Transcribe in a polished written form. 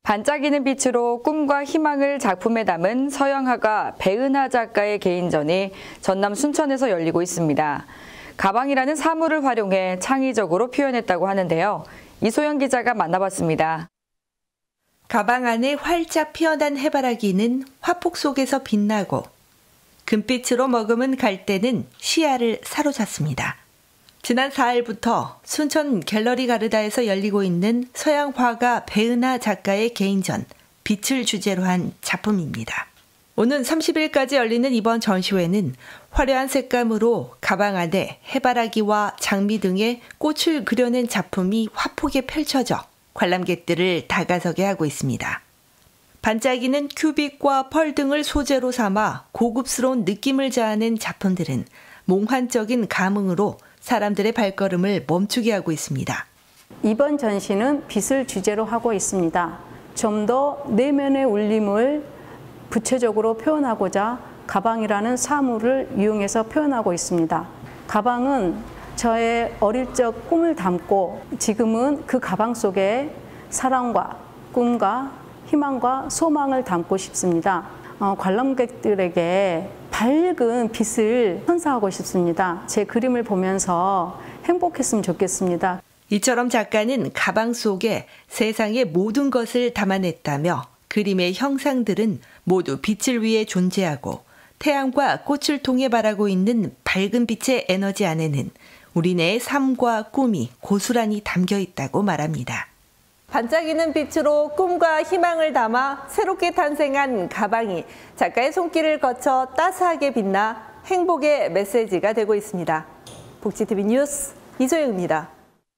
반짝이는 빛으로 꿈과 희망을 작품에 담은 서영하가 배은하 작가의 개인전이 전남 순천에서 열리고 있습니다. 가방이라는 사물을 활용해 창의적으로 표현했다고 하는데요. 이소영 기자가 만나봤습니다. 가방 안에 활짝 피어난 해바라기는 화폭 속에서 빛나고 금빛으로 머금은 갈대는 시야를 사로잡습니다. 지난 4일부터 순천 갤러리 가르다에서 열리고 있는 서양 화가 배은하 작가의 개인전, 빛을 주제로 한 작품입니다. 오는 30일까지 열리는 이번 전시회는 화려한 색감으로 가방 안에 해바라기와 장미 등의 꽃을 그려낸 작품이 화폭에 펼쳐져 관람객들을 다가서게 하고 있습니다. 반짝이는 큐빅과 펄 등을 소재로 삼아 고급스러운 느낌을 자아낸 작품들은 몽환적인 감흥으로 사람들의 발걸음을 멈추게 하고 있습니다. 이번 전시는 빛을 주제로 하고 있습니다. 좀 더 내면의 울림을 구체적으로 표현하고자 가방이라는 사물을 이용해서 표현하고 있습니다. 가방은 저의 어릴 적 꿈을 담고 지금은 그 가방 속에 사랑과 꿈과 희망과 소망을 담고 싶습니다. 관람객들에게 밝은 빛을 선사하고 싶습니다. 제 그림을 보면서 행복했으면 좋겠습니다. 이처럼 작가는 가방 속에 세상의 모든 것을 담아냈다며 그림의 형상들은 모두 빛을 위해 존재하고 태양과 꽃을 통해 바라고 있는 밝은 빛의 에너지 안에는 우리네의 삶과 꿈이 고스란히 담겨 있다고 말합니다. 반짝이는 빛으로 꿈과 희망을 담아 새롭게 탄생한 가방이 작가의 손길을 거쳐 따스하게 빛나 행복의 메시지가 되고 있습니다. 복지TV 뉴스 이소영입니다.